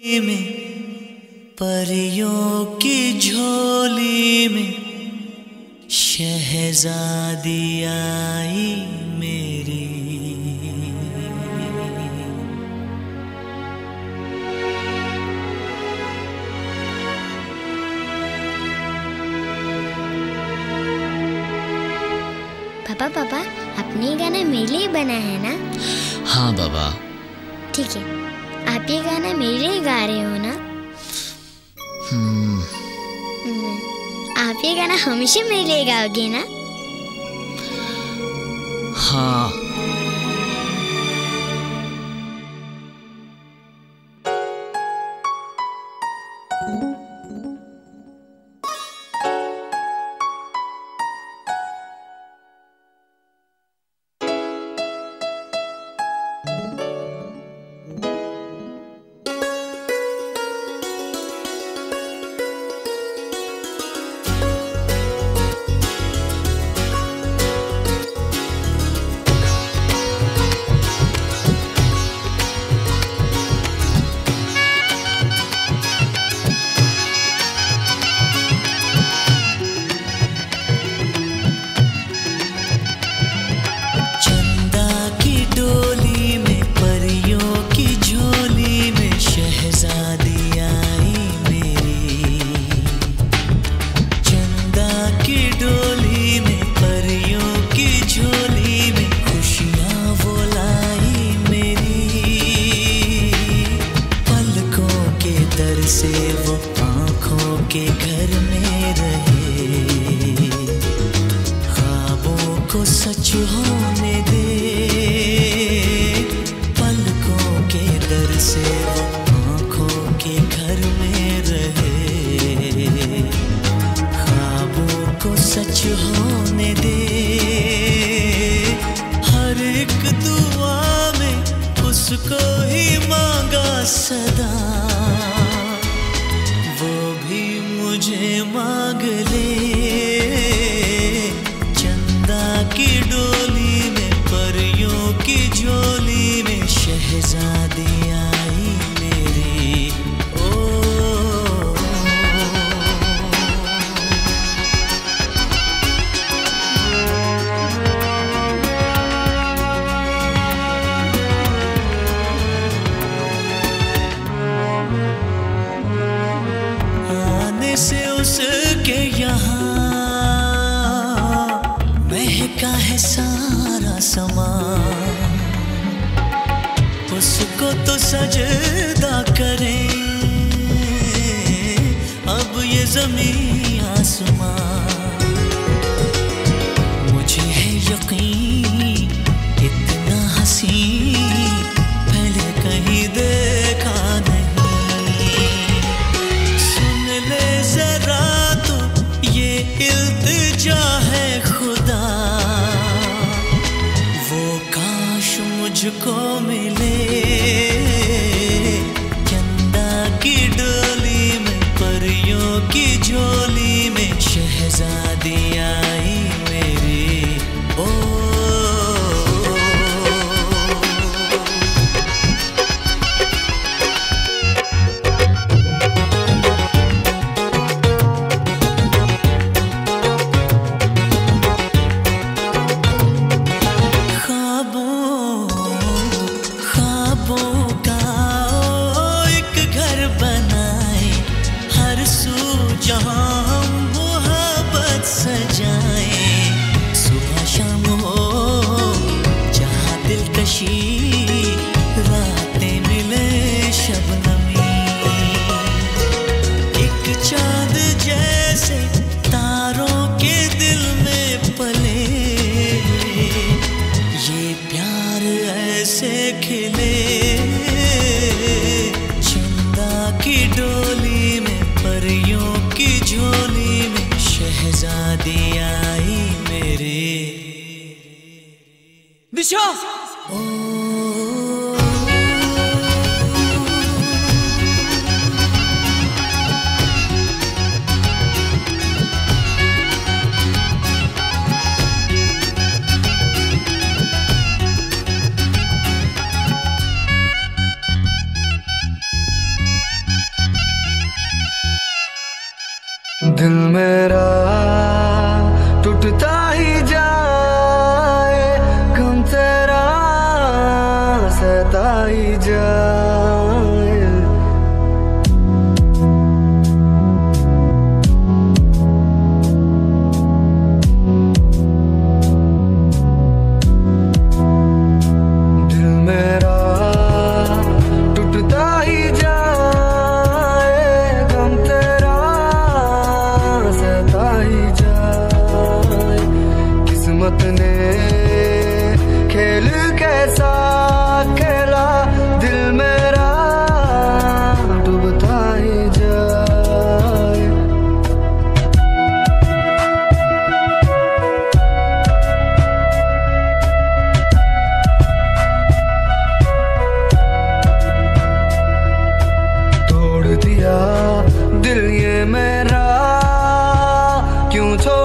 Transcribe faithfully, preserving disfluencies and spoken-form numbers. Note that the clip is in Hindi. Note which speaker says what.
Speaker 1: में परियों की झोली में शहजादी आई मेरी।
Speaker 2: पापा पापा आपने ये गाना मेरे लिए बना है ना?
Speaker 3: हाँ बाबा।
Speaker 2: ठीक है, आप ये गाना मेरे लिए गा रहे हो ना?
Speaker 3: हम्म।
Speaker 2: आप ये गाना हमेशा मेरे लिए गाओगे ना?
Speaker 3: हाँ। से वो आँखों के घर में रहे, ख्वाबों को सच होने दे। पलकों के दर से वो आँखों के घर में रहे, ख्वाबों को सच होने दे। हर एक दुआ में उसको ही मांगा सदा, मुझे मांग ले। चंदा की डोली में परियों की झोली में शहजादी आई मेरी। ओ से उसके यहाँ महका है सारा समा, उसको तो सजदा करें अब ये ज़मीं आसमां। मुझे है यकीन इतना हसीन पहले कहीं देखा नहीं। जरा तो ये इल्तिजा है खुदा, वो काश मुझको मिले। चंदा की डोली में परियों की झोली में शहजादी आई मेरी। ओ
Speaker 4: दिल मेरा टूटता ही जाए, गम तेरा सहता ही जाए। दिल मेरा टूटता ही जाए, गम तेरा सहता ही जाए। किस्मत ने खेल कैसा खेला, दिल मेरा डूबता ही जाए। तोड़ दिया दिल ये मेरा, क्यों छोड़